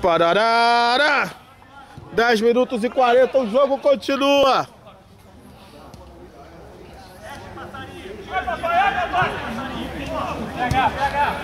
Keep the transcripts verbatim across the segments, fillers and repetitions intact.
Pararara! dez minutos e quarenta, o jogo continua. Pega, pega.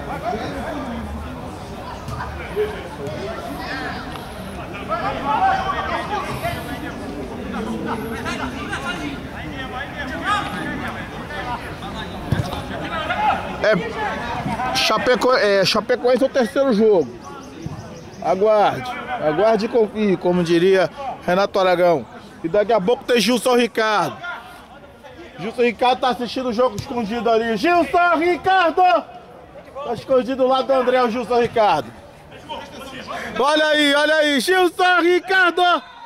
É, Chapeco, é Chapecoense é o terceiro jogo. Aguarde, aguarde e confie, como diria Renato Aragão. E daqui a pouco tem Gilson Ricardo. Gilson Ricardo tá assistindo o jogo escondido ali. Gilson Ricardo! Tá escondido lá do André, o Gilson Ricardo. Olha aí, olha aí, Gilson Ricardo!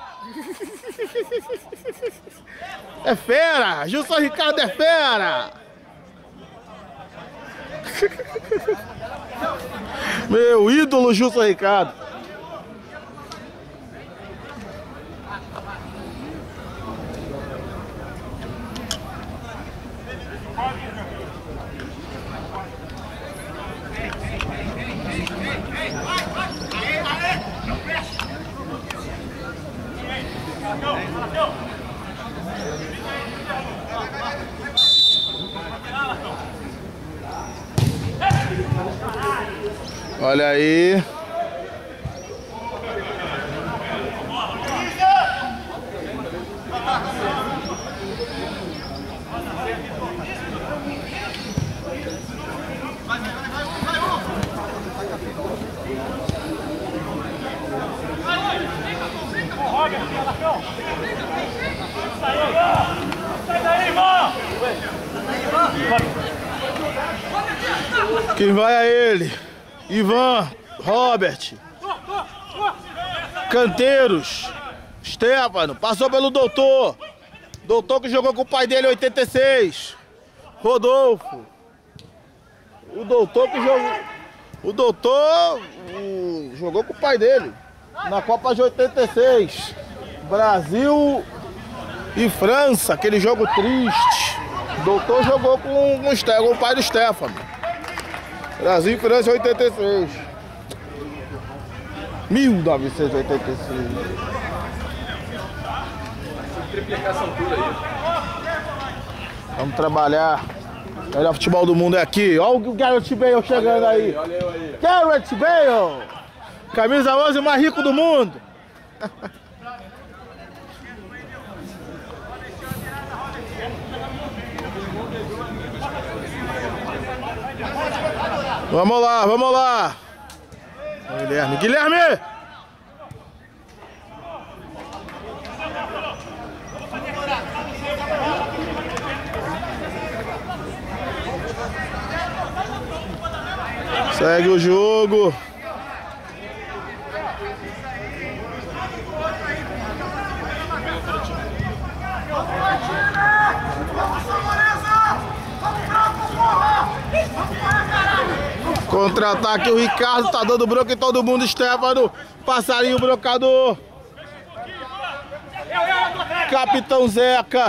É fera! Gilson Ricardo é fera! Meu ídolo Gilson Ricardo. Olha aí. Sai daí, irmão! Quem vai é ele. Ivan, Robert, Canteiros, Stefano, passou pelo doutor. Doutor que jogou com o pai dele em oitenta e seis. Rodolfo. O doutor que jogou. O doutor o, jogou com o pai dele na Copa de oitenta e seis. Brasil e França, aquele jogo triste. O doutor jogou com, com, com o pai do Stefano. Brasil e França oitenta e seis. mil novecentos e oitenta e seis. Triplicar essa altura aí. Vamos trabalhar. O melhor futebol do mundo é aqui. Olha o Gareth Bale chegando aí. Olha eu aí. Gareth Bale! Camisa onze mais rico do mundo. Vamos lá, vamos lá. Guilherme, Guilherme! Segue o jogo. Contra-ataque, o Ricardo tá dando bronca em todo mundo. Stefano, passarinho brocador. Capitão Zeca.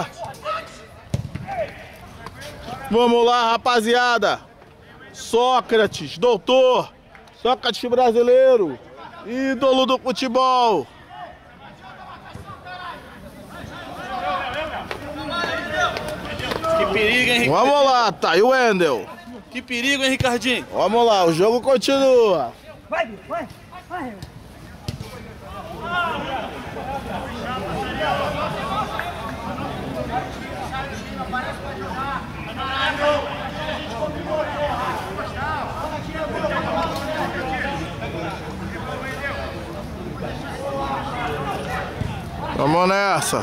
Vamos lá, rapaziada. Sócrates, doutor. Sócrates brasileiro. Ídolo do futebol. Que perigo, hein, Ricardo? Vamos lá, tá aí o Wendel. Que perigo, hein, Ricardinho? Vamos lá, o jogo continua. Vai, vai, vai. Vamos nessa.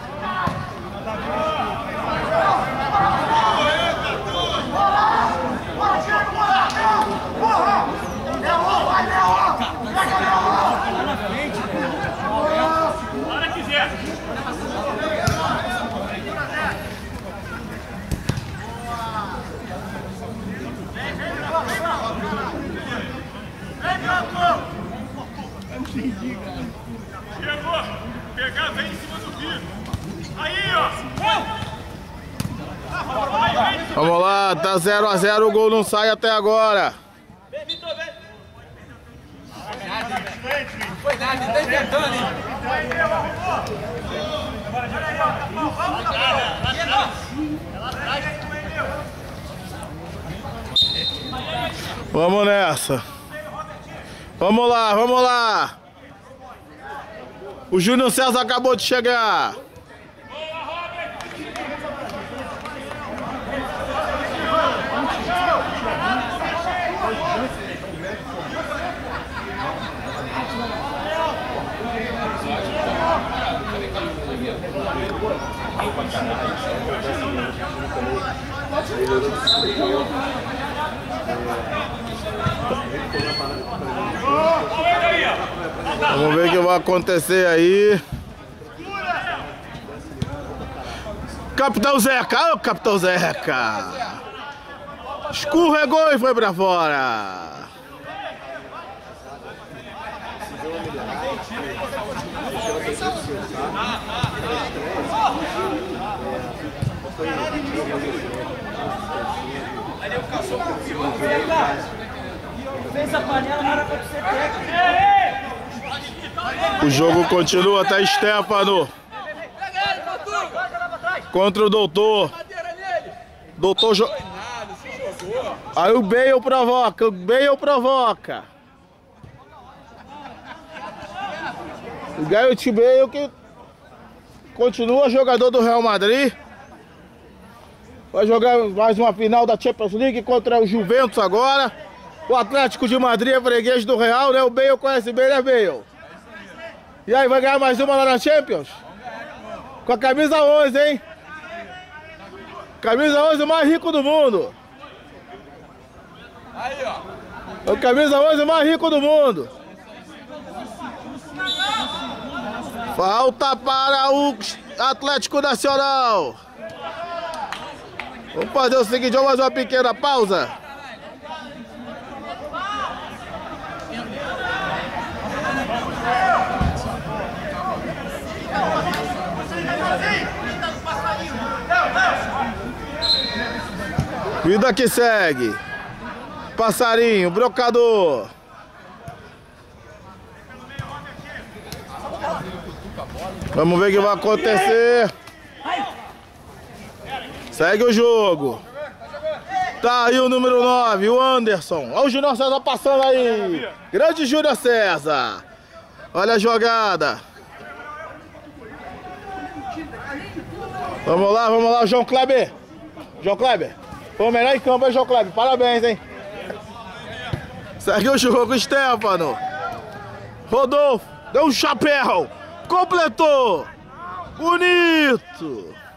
Chegou! Pegar, vem em cima do vidro! Aí, ó! Vamos lá, tá zero a zero, o gol não sai até agora. Vem, Vitor, vem! Não foi nada, ele tá inventando, hein? Vamos nessa. Vamos lá, vamos lá. O Júnior César acabou de chegar. Vamos ver o que vai acontecer aí. Capitão Zeca, ô Capitão Zeca. Escorregou e foi pra fora. O jogo continua, tá Stefano contra o Doutor. Doutor jo... Aí o Bale provoca, o Bale provoca. O Gareth Bale que continua jogador do Real Madrid. Vai jogar mais uma final da Champions League contra o Juventus agora. O Atlético de Madrid é freguês do Real, né? O Bale conhece bem, né, Bale? E aí, vai ganhar mais uma lá na Champions? Com a camisa onze, hein? Camisa onze, o mais rico do mundo. Aí, ó. O camisa onze, o mais rico do mundo. Falta para o Atlético Nacional. Vamos fazer o seguinte, vamos fazer uma pequena pausa. Vida que segue. Passarinho, brocador. Vamos ver o que vai acontecer. Segue o jogo. Tá aí o número nove, o Anderson. Olha o Júnior César passando aí. Grande Júnior César. Olha a jogada. Vamos lá, vamos lá, João Kleber. João Kleber. Foi o melhor em campo, hein, João Kleber? Parabéns, hein? Segue o jogo, Stefano. Rodolfo. Deu um chapéu. Completou. Bonito.